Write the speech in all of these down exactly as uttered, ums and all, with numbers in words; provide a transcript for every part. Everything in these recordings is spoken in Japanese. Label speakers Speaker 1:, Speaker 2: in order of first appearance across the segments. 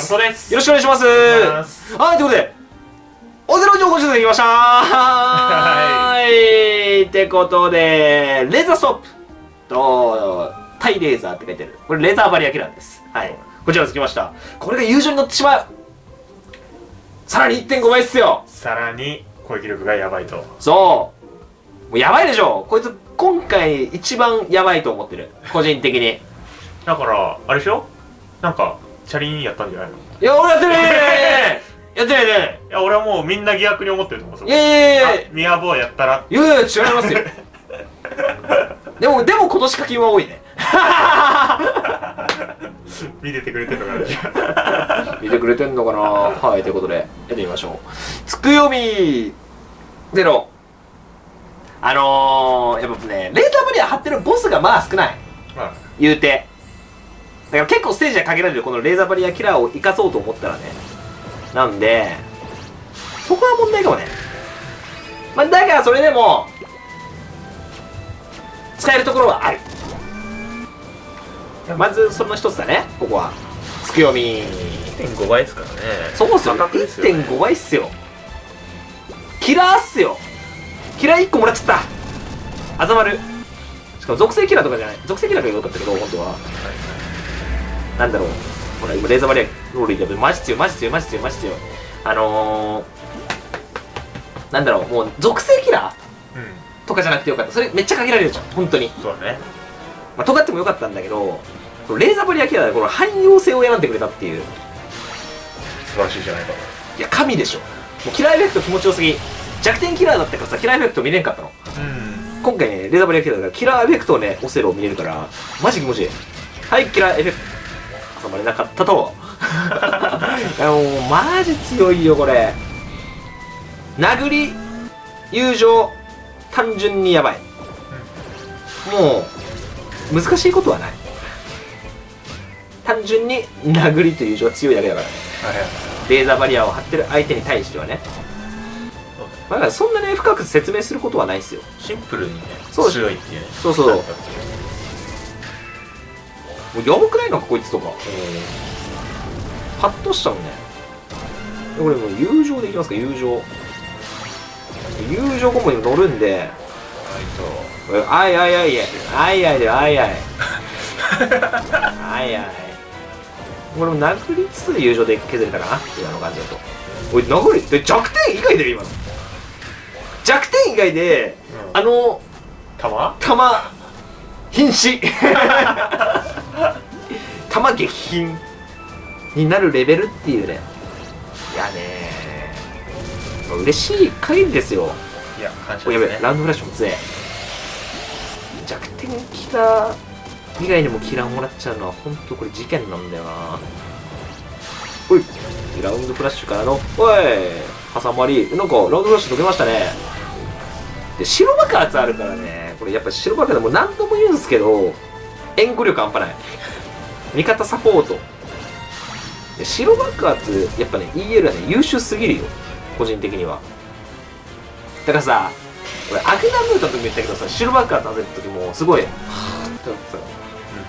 Speaker 1: す。よろしくお願いします。はい、ということで、オゼロにお越しいただきましたはい。ってことで、レーザーストップと、対レーザーって書いてある。これレーザーバリアキラーです。はい。こちらがつきました。これが友情に乗ってしまう。さらに いってんご 倍っすよ。
Speaker 2: さらに攻撃力がやばいと。
Speaker 1: そう。もうやばいでしょ。こいつ今回一番やばいと思ってる。個人的に。
Speaker 2: だから、あれでしょ、なんか、チャリンやったんじゃないの？
Speaker 1: いや、俺やってねーやってないね。
Speaker 2: いや、俺はもうみんな疑惑に思ってると思う。
Speaker 1: いやいやいやいや、
Speaker 2: ミヤボーやったら。
Speaker 1: いやいや、違いますよ。でも、でも今年課金は多いね。
Speaker 2: 見ててくれてんのかな。
Speaker 1: 見てくれてんのかな。はい、ということで、やってみましょう。つくよみゼロ。あのー、やっぱね、レーザーバリア張ってるボスがまあ少ない。
Speaker 2: まあ、
Speaker 1: 言うて。だから結構ステージでかけられるこのレーザーバリアキラーを生かそうと思ったらね。なんで、そこは問題かもね。まあ、だからそれでも、使えるところはある。まずその一つだね、ここは。つくよみ い
Speaker 2: ってんご 倍ですからね。
Speaker 1: そうっすよ、いってんご 倍っすよ。キラーっすよ。キラーいっこもらっちゃった。あざまる。しかも属性キラーとかじゃない。属性キラーが良かったけど、本当は。はい、なんだろう。ほら、今レーザーバリアローリーでマジ強い、マジ強い、マジ強い、マジ強い。あのー、なんだろう、もう属性キラー、うん、とかじゃなくてよかった。それめっちゃ限られるじゃん、本当に。
Speaker 2: そうだね。
Speaker 1: まあ、尖ってもよかったんだけど、このレーザーバリアキラーでこの汎用性を選んでくれたっていう。
Speaker 2: 素晴らしいじゃないか。
Speaker 1: いや、神でしょ。もうキラーエフェクト気持ちよすぎ。弱点キラーだったからさ、キラーエフェクト見れんかったの。うん、今回ね、レーザーバリアキラーだからキラーエフェクトをね、オセロを見れるから、マジ気持ちいい。はい、キラーエフェクト。挟まれなかったと。いや、もう、マジ強いよ、これ。殴り、友情、単純にやばい。もう、難しいことはない。単純に殴りと友情が強いだけだから。レーザーバリアを張ってる相手に対してはね。だからそんなね、深く説明することはないですよ。
Speaker 2: シンプルにね、
Speaker 1: そう
Speaker 2: 強いっていうね。
Speaker 1: そうそう。もうやばくないのか、こいつとか。パッとしたもんね。これもう友情でいきますか、友情。友情コンボに乗るんで。あいあいあいあい。あいあいであいあい。あいあい。これも殴りつつ友情で削れたかなっていうあの感じだと。おい、殴りで弱点以外で今の。弱点以外で、うん、あの
Speaker 2: 弾
Speaker 1: 弾瀕死弾撃品になるレベルっていうね。いやねー、嬉しい限りですよ。
Speaker 2: いや、感謝ですね。
Speaker 1: やべ、ラウンドフラッシュも強い。弱点キラー以外にもキラーもらっちゃうのは本当これ事件なんだよな。おい、ラウンドフラッシュからのおい挟まり、なんかラウンドフラッシュ解けましたね。で、白爆発あるからね、これやっぱ白爆発も何度も言うんですけど、援護力半端ない。味方サポート。で、白爆発、やっぱね、イーエル はね、優秀すぎるよ。個人的には。だからさ、俺、アグナムートの時も言ったけどさ、白爆発当てた時も、すごい、はぁってなってた、うん、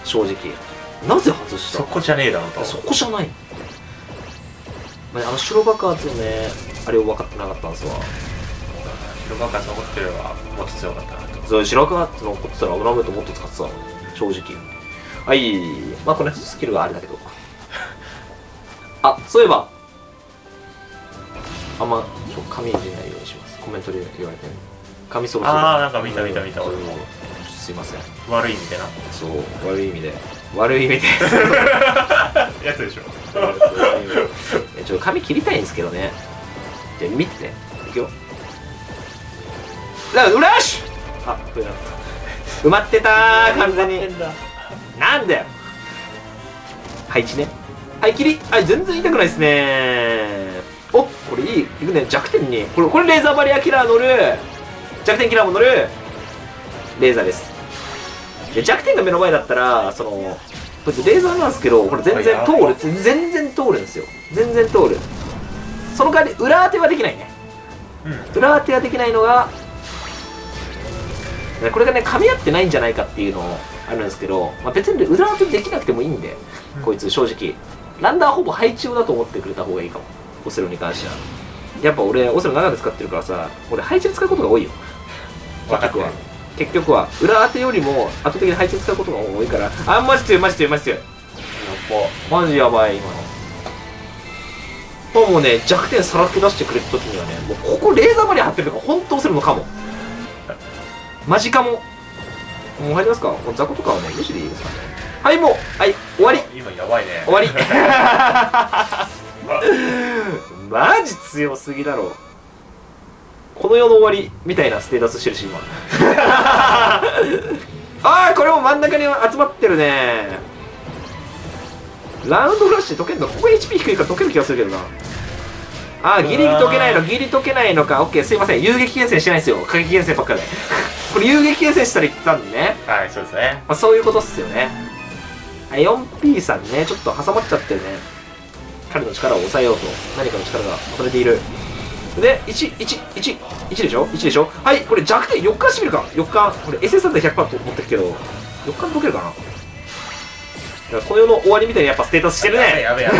Speaker 1: 正直。なぜ外した？
Speaker 2: そこじゃねえだろと。
Speaker 1: そこじゃない。まあ、あの白爆発のね、あれを分かってなかったんですわ。
Speaker 2: 白爆発残ってればもっと強かったなと。
Speaker 1: そう、白爆発残ってたらアグナムートもっと使ってたの、正直。はい、まあこれスキルがあれだけど。あ、そういえば、あんま紙入れないようにします。コメントで言われてる。紙そろそろ。
Speaker 2: ああ、なんか見た見た見た。俺も
Speaker 1: すいません。
Speaker 2: 悪い意味でな。
Speaker 1: そう、悪い意味で。悪い意味で。
Speaker 2: やつでしょ。
Speaker 1: ちょっと髪切りたいんですけどね。じゃあ見てね。いくよ。ラッシュ。あ、これなった。埋まってたー、完全に。なんだよ。配置ね。はい切り。はい、全然痛くないですね。お、これいい。いくね、弱点に。これ、これレーザーバリアキラー乗る。弱点キラーも乗る。レーザーです。で、弱点が目の前だったら、その、これレーザーなんですけど、これ全然通る。全然通るんですよ。全然通る。その代わり、裏当てはできないね。うん、裏当てはできないのが、これがね、噛み合ってないんじゃないかっていうのあるんですけど、まあ、別に裏当てできなくてもいいんで、うん、こいつ正直。 ランダーほぼ配置用だと思ってくれた方がいいかも。オセロに関しては。やっぱ俺、オセロ長で使ってるからさ、俺配置で使うことが多いよ。
Speaker 2: 分かってる。
Speaker 1: 結局は裏当てよりも後的に配置使うことが多いから、あ、マジ強いマジ強いマジ強い。やっぱマジやばい今の。もうね、弱点さらけ出してくれた時にはね、もうここレーザーバリア張ってるから本当オセロのかも。マジかも。もう入りますか。もう雑魚とかはね、無視でいいですからね。はい、もうはい終わり。
Speaker 2: 今やばいね。
Speaker 1: 終わり。マジ強すぎだろ。この世の終わりみたいなステータスしてるし今。ああ、これも真ん中に集まってるね。ラウンドフラッシュで解けるの。ここ エイチピー 低いから解ける気がするけどな。ああ、ギリギリ解けないの。ギリ解けないのか。オッケー、すいません。遊撃厳選してないですよ。過激厳選ばっかで。これ遊撃厳選したら言ったんでね。
Speaker 2: はい、そうですね。
Speaker 1: まあ、そういうことっすよね。はい、よんピー さんね、ちょっと挟まっちゃってるね。彼の力を抑えようと何かの力が求めている。で、いち、いち、いち、いちでしょ ?いち でしょ。はい、これ弱点よっかんしみるか。よっかん。これ エスエス だったらひゃくパーセントと思ってるけど、よっかん解けるかな。だからこの世の終わりみたいにやっぱステータスしてるね。
Speaker 2: やべやべ。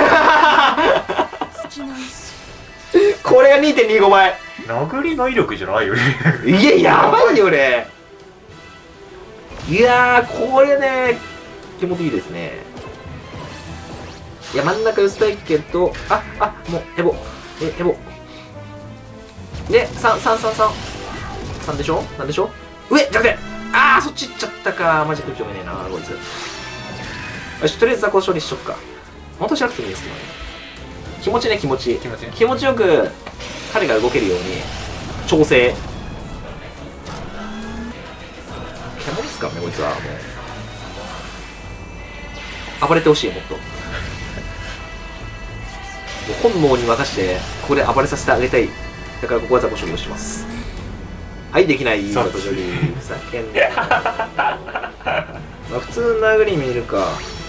Speaker 1: これが にてんにじゅうご 倍。
Speaker 2: 殴りの威力じゃないよね。
Speaker 1: いや、やばいよね。いやー、これね、気持ちいいですね。いや、真ん中寄せたいけど、あ、あ、もう、エボ、え、エボ。で、さん、さん、さん、さん。さんでしょなんでしょ上弱点。あー、そっち行っちゃったか。マジ空気読めねえな、こいつ。よし、とりあえず雑魚処理しとくか。本当しなくてもいいですけどね。気持ちね、気持ち。
Speaker 2: 気持ち
Speaker 1: 気持ちよく、彼が動けるように、調整。獣ですからね、こいつは。もう。暴れてほしい、もっと。もう本能に任して、ここで暴れさせてあげたい。だからここは雑魚処理をします。はい、できない。雑魚処理。ふざけんな。まあ、普通の殴り見るか。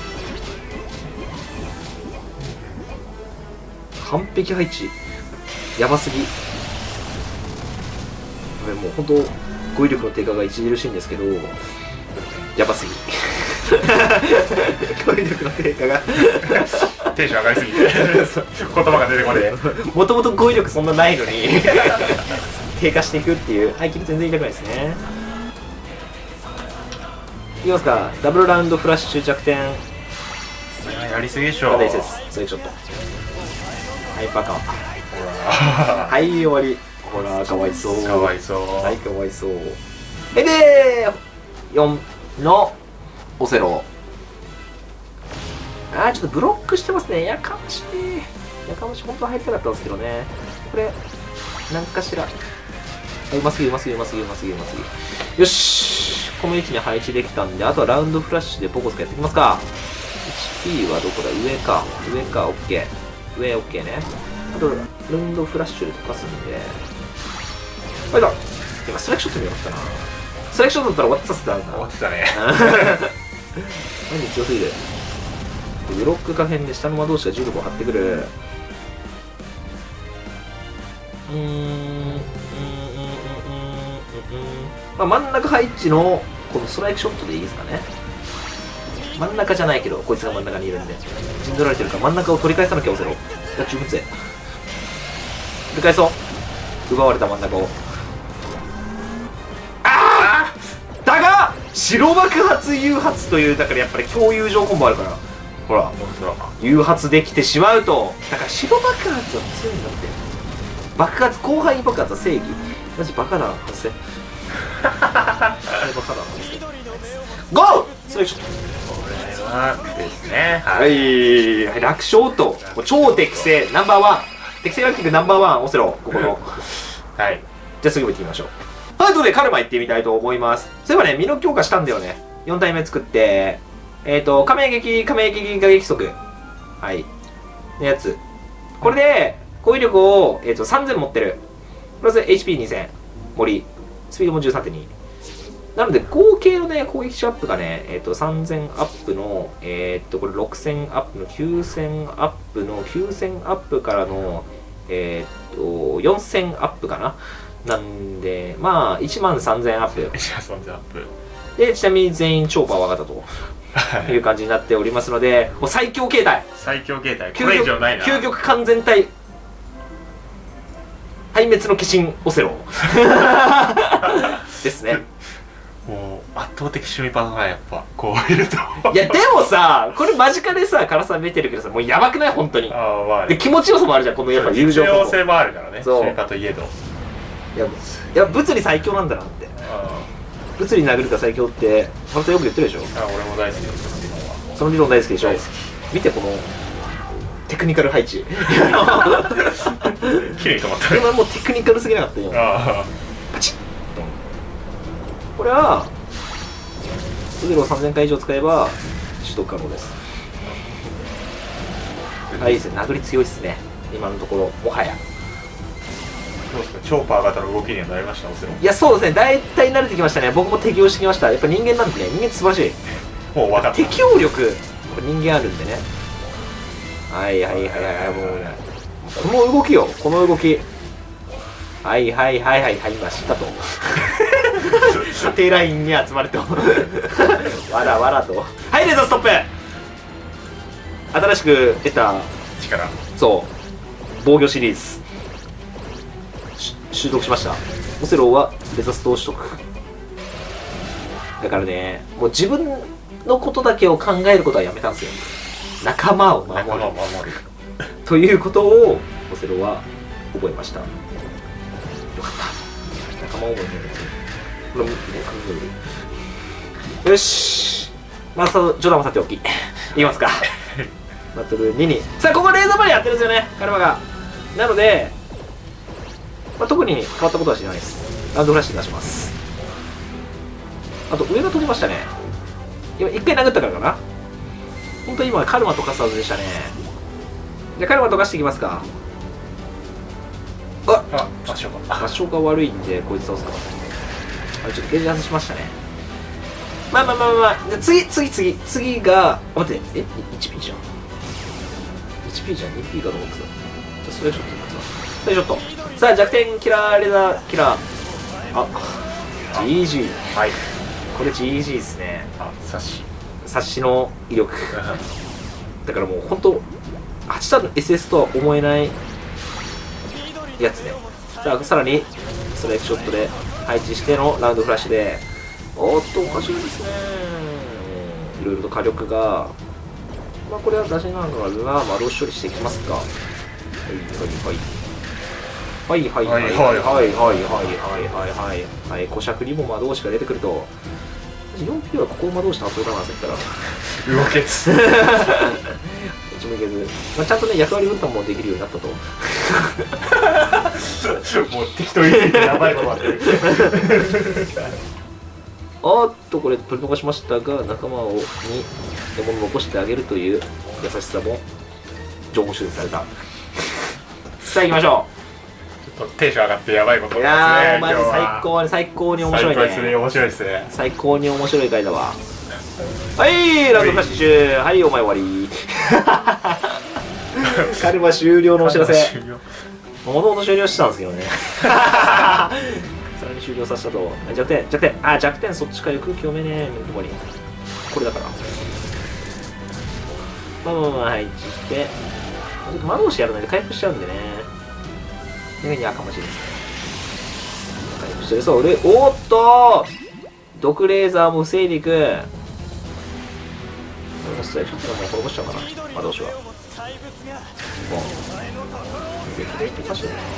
Speaker 1: 完璧配置。やばすぎ。これもう本当語彙力の低下が著しいんですけど、やばすぎ。語彙力の低下が
Speaker 2: テンション上がりすぎて言葉が出てこねえ。
Speaker 1: もともと語彙力そんなないのに低下していくっていう。はい、君全然痛くないですね。いきますか。ダブルラウンドフラッシュ弱点。
Speaker 2: やりすぎでしょ。
Speaker 1: です。それちょっと。はい、バカ。
Speaker 2: ほら。
Speaker 1: はい、終わり。ほら、かわいそう。
Speaker 2: かわいそう。
Speaker 1: はい、かわいそう。えでー、よんのオセロ。あー、ちょっとブロックしてますね。やかましい。やかましい。本当は入りたかったんですけどね。これ、なんかしら。うますぎる、うますぎる、うますぎる、うますぎる、うますぎる。よし。この位置に配置できたんで、あとはラウンドフラッシュでポコスカやっていきますか。エイチピー はどこだ？上か。上か、オッケー。上、オッケーね。あと、ラウンドフラッシュで溶かすんで。はいだ。今、ストライクショット見よかったな。ストライクショットだったら終わってさせたんだ。
Speaker 2: 終わってたね。
Speaker 1: マジ強すぎる。ブロック下辺で下の魔同士が重力を張ってくる。うーん、うん、うん、うん、うん、うん。まあ、真ん中配置のこのストライクショットでいいですかね。真ん中じゃないけど、こいつが真ん中にいるんで。陣取られてるから真ん中を取り返さなきゃオセロ。いや、十分強い。取り返そう。奪われた真ん中を。ああだが白爆発誘発という、だからやっぱり共有上コンボあるから。ほら、誘発できてしまうと。だから白爆発は強いんだって。爆発、広範囲爆発は正義。マジバカな発生。バカな発生。ゴーストライクショット。
Speaker 2: これはですね。
Speaker 1: はい、はい、楽勝と。超適正ナンバーワン。適正ランキングナンバーワンオセロ、ここの。
Speaker 2: はい。
Speaker 1: じゃあ次も行ってみましょう。はい、ということでカルマ行ってみたいと思います。そういえばね、身の強化したんだよね。よん体目作って、えっ、ー、と、亀撃、亀撃打撃速。はい。のやつ。これで、攻撃力を、えー、とさんぜん持ってる。プラス エイチピーにせん。森。スピードも じゅうさんてんに。なので、合計のね、攻撃値アップがね、えっ、ー、と、さんぜんアップの、えっ、ー、と、これろくせんアップのきゅうせんアップのきゅうせんアップからの、えっ、ー、と、よんせんアップかな。なんで、まあ、いちまんさんぜんアップ。
Speaker 2: いちまんさんぜんアップ。
Speaker 1: で、ちなみに全員超パワー上がったと。 という感じになっておりますので、もう最強形態、
Speaker 2: 最強形態、これ以上ないな。
Speaker 1: 究極完全体、壊滅の鬼神オセロですね。
Speaker 2: もう圧倒的趣味パワーがやっぱこういると
Speaker 1: いやでもさ、これ間近でさ、唐さん見てるけどさ、もうやばくない本当に。
Speaker 2: ああ、まあ、
Speaker 1: で気持ちよさもあるじゃん、このやっぱ友情
Speaker 2: 必要性もあるからね、
Speaker 1: そう
Speaker 2: 趣味パといえど。
Speaker 1: いや、いや物理最強なんだなって。
Speaker 2: あ
Speaker 1: 物理殴るか最強って唐さんよく言ってるでしょ。
Speaker 2: あ、俺も大好きです、その理論は。
Speaker 1: その理論大好きでしょ。
Speaker 2: 大好
Speaker 1: 見てこのテクニカル配置。
Speaker 2: き。綺麗に止まった
Speaker 1: これ
Speaker 2: ね。
Speaker 1: はもうテクニカルすぎなかったよ。
Speaker 2: あ
Speaker 1: パチッドン。これはウゼロをさんぜんかい以上使えば取得可能です。あ、いいですね。殴り強いですね、今のところ。もはや
Speaker 2: どうですか、チョーパー型の動きにはなりました、オセロ。
Speaker 1: いや、そうですね、大体慣れてきましたね。僕も適応してきました。やっぱ人間なんでね、人間って素晴らしい。
Speaker 2: もう分かった。
Speaker 1: 適応力、やっぱ人間あるんでね。はいはいはいはい、もうね、この動きよ、この動き。はいはいはいはい、入りましたと。縦ラインに集まると。わらわらと。はい、レーザーストップ。新しく得た、
Speaker 2: 力。
Speaker 1: そう、防御シリーズ。習得しました。オセロはレザストを取得だからね、もう自分のことだけを考えることはやめたんですよ。仲間を守る
Speaker 2: 仲間を守る
Speaker 1: ということをオセロは覚えました。よかった、仲間を守る。これもね、考える。よし、まあそう冗談もさておきいきますか。バトルにに、さあここレーザーバリやってるんですよね、カルマが。なのでまあ、特に変わったことはしないです。ラウンドフラッシュ出します。あと上が飛びましたね。今一回殴ったからかな。本当に今カルマ溶かすはずでしたね。じゃあカルマ溶かしていきますか。あ
Speaker 2: あ、場所が
Speaker 1: 場所が悪いんでこいつ倒すか。あ、ちょっとゲージ外しましたね。まあまあまあまあ、まあ、じゃあ次次次次が待って、え いちピー じゃん いちピー じゃん にピー かと思ってた。じゃあそれちょっと待ってな。ちょっとさあ弱点キラーレザーキラー、あ ジージー、
Speaker 2: はい。
Speaker 1: これ ジージー ですね。
Speaker 2: あ、冊子。
Speaker 1: 冊子の威力だからもう本当はちターンの エスエス とは思えないやつね。さあさらにストライクショットで配置してのラウンドフラッシュで、おーっとおかしいですね。いろいろと火力が、まあこれは大事なのが丸押し処理していきますか。はいはいはいはいはいはいはいはいはいはいはいはい、古尺にも魔導士が出てくると、よんピー はここを魔導士担当だな、さっきから
Speaker 2: 動けず
Speaker 1: 一もいけず、まあ、ちゃんとね役割分担もできるようになったと。
Speaker 2: もう適当に言ってやばいことになってる。
Speaker 1: あーっとこれ取り逃しましたが、仲間をに獲物を残してあげるという優しさも情報修正された。さあ行きましょ
Speaker 2: ちょっとテンション上がってやばいこと
Speaker 1: う。い
Speaker 2: にな
Speaker 1: やー
Speaker 2: ってますね。
Speaker 1: マジ最高に最高に面白い
Speaker 2: 最高ですね、
Speaker 1: ね。
Speaker 2: 面白いですね。
Speaker 1: 最高に面白い回だわ。はいラウンドフラッシュ、はいお前終わり。カルマ終了のお知らせ。
Speaker 2: 終了。
Speaker 1: もともと終了したんですけどね。さらに終了させたと。弱点弱点、あ弱点そっちか。よく読めねえ、メントモリこれだから。まあまあまあ配置して、ちょっと魔導士やらないと回復しちゃうんでね。逆に赤文字ですね。回復してる。そう、俺、おーっと毒レーザーも防いでいく。ストライクショットでもう滅ぼしちゃうかな、魔導士は。もう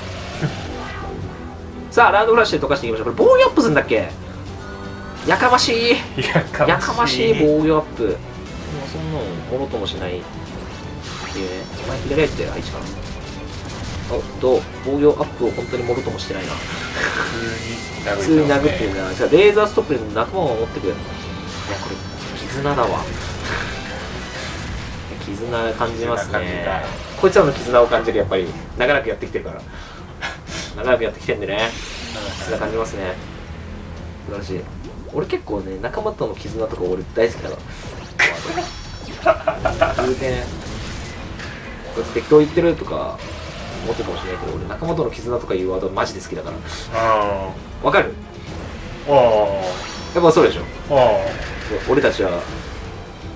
Speaker 1: さあラウンドフラッシュで溶かしていきましょう。これ防御アップするんだっけ。やかましいやかましい防御アップ。もうそんなのもろともしないっていうね。お前左入って配置かな。おっと防御アップを本当にもろともしてないな。普通に殴ってるな。じゃあレーザーストップで仲間を持ってく。いやこれ絆だわ。絆感じますね。こいつらの絆を感じる。やっぱり長らくやってきてるから長らくやってきてるんでね、絆感じますね。素晴らしい。俺結構ね仲間との絆とか俺大好きだから。普通ねこいつ適当言ってるとか思ってるかもしれないけど、俺仲間との絆とかいうワードマジで好きだから。わかる。
Speaker 2: ああ
Speaker 1: やっぱそうでしょ。
Speaker 2: ああ
Speaker 1: 俺たちは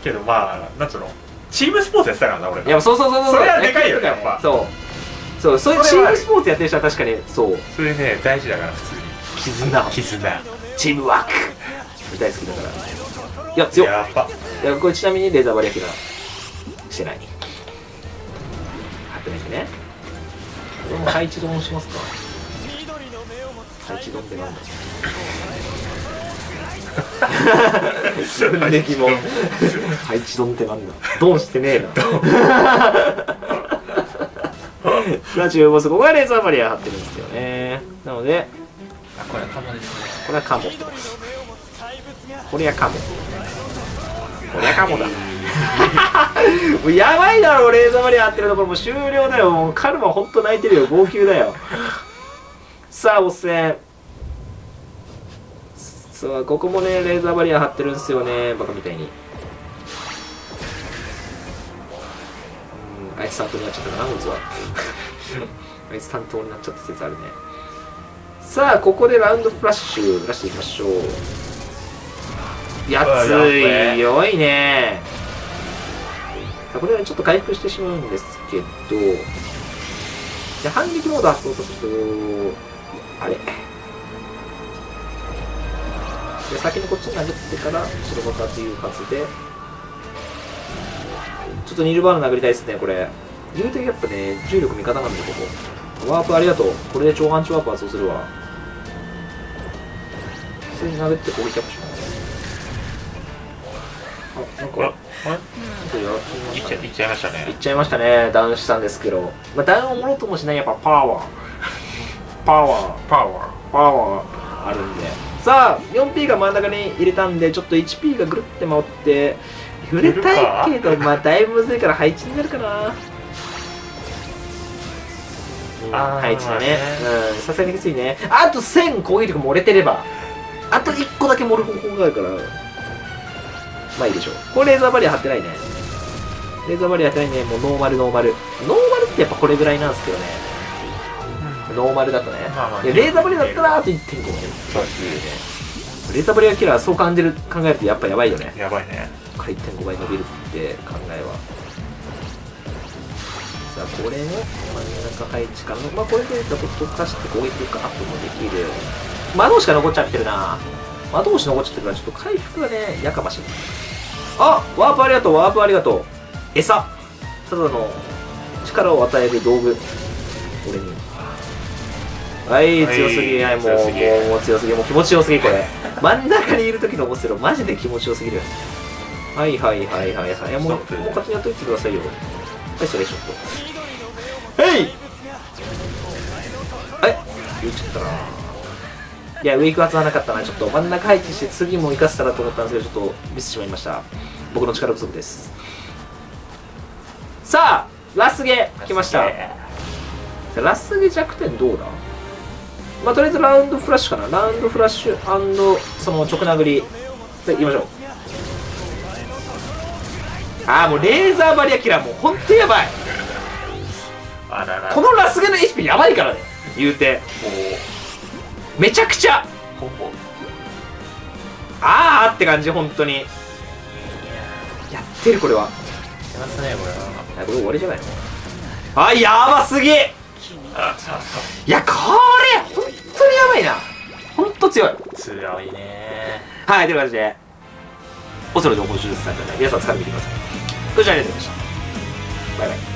Speaker 2: けどまあなんつうのチームスポーツやってたからな俺。
Speaker 1: いやそうそうそうそう、
Speaker 2: それはでかいよねやっぱ。
Speaker 1: そうそう、そういうチームスポーツやってる人は確かにそう、
Speaker 2: それね大事だから普通に。
Speaker 1: 絆
Speaker 2: 絆
Speaker 1: チームワーク大好きだから。いや強っ。
Speaker 2: やっぱ
Speaker 1: いやこれちなみにレーザーバリアキラしてない、貼ってないんでね。これも配置ドンしますか。配置ドンってなんだ自分で疑問配置ドンってなんだ、ドンしてねえなまあ中ボス、ここがレーザーバリア貼ってるんですよね。なので
Speaker 2: あこれはカモですね。
Speaker 1: これはカモ、これはカモ、これはカモだもうやばいだろ、レーザーバリア貼ってるところもう終了だよ。もうカルマほんと泣いてるよ、号泣だよ。さあボス戦、さあここもねレーザーバリア貼ってるんですよね、バカみたいに。うん、あいつ担当になっちゃったかなこいつはあいつ担当になっちゃった説あるね。さあここでラウンドフラッシュ出していきましょう。いや強いよいね。さあこれはちょっと回復してしまうんですけど、じゃあ反撃モード発動させるとあれで先にこっちに殴ってから白バカという数でちょっとニルバーナ殴りたいですね。これ言うてやっぱね重力味方なんで、ここワープありがとう。これで超アンチワープ発動するわ。普通に殴って攻撃アップします。あ、なんかちょっとやら
Speaker 2: いっちゃいっちゃいましたね。
Speaker 1: いっちゃいましたね。ダウンしたんですけど、まあ、ダウンをもろともしないやっぱパワーパワー
Speaker 2: パワ
Speaker 1: パワーあるんで、さあ よんピー が真ん中に入れたんで、ちょっと いちピー がぐるって回って触れたいけど、まあだいぶむずいから配置になるかな。うん、
Speaker 2: あー
Speaker 1: 配置だね。
Speaker 2: まあね
Speaker 1: うん、さすがにきついね。あとせん攻撃力漏れてれば、あといっこだけ盛る方法があるから、まあいいでしょう。これレーザーバリア貼ってないね。レーザーバリア貼ってないね。もうノーマルノーマルノーマルってやっぱこれぐらいなんですけどね、ノーマルだとね。
Speaker 2: まあまあ
Speaker 1: いやレーザーバリアだったらあと いってんご ね。
Speaker 2: そうですね。
Speaker 1: レーザーバリアキラーそう感じる考えるとやっぱやばいよね。
Speaker 2: やばいね。
Speaker 1: これいってんごばい伸びるって考えは。さあこれの真ん中配置からの、まあこれでダボッとかして攻撃力アップもできる。魔導士が残っちゃってるな。魔導士残っちゃってるからちょっと回復がねやかましい。あ、ワープありがとう、ワープありがとう。餌、ただの力を与える道具、俺に。はい強すぎ、はい、もう
Speaker 2: 強すぎ
Speaker 1: もうもう強すぎ、もう気持ちよすぎ。これ真ん中にいる時のオセロマジで気持ちよすぎる。はいはいはいはいはい、もうもう勝手にやっといてくださいよ。はい、それちょっとはいえ言っちゃったな。いやウィーク発はなかったな。ちょっと真ん中配置して次も生かせたらと思ったんですけど、ちょっとミスしてしまいました。僕の力不足です。さあラスゲ来ました。ラスゲ弱点どうだ。まあとりあえずラウンドフラッシュかな。ラウンドフラッシュ&その直殴りでいきましょう。ああもうレーザーバリアキラーもうほんとやばい。
Speaker 2: あらら
Speaker 1: このラスゲの エイチピー やばいからね。言うてめちゃくちゃ
Speaker 2: コンボ
Speaker 1: あーって感じ。本当にやってる。これは
Speaker 2: やますねこれは。
Speaker 1: あこれ終わりじゃないの。あやばすぎ。いやこれ本当にやばいな。本当強い。
Speaker 2: 強いね。
Speaker 1: はいという感じでオセロ情報手術さんから皆さん使ってみてください。こちらありがとうございました。バイバイ。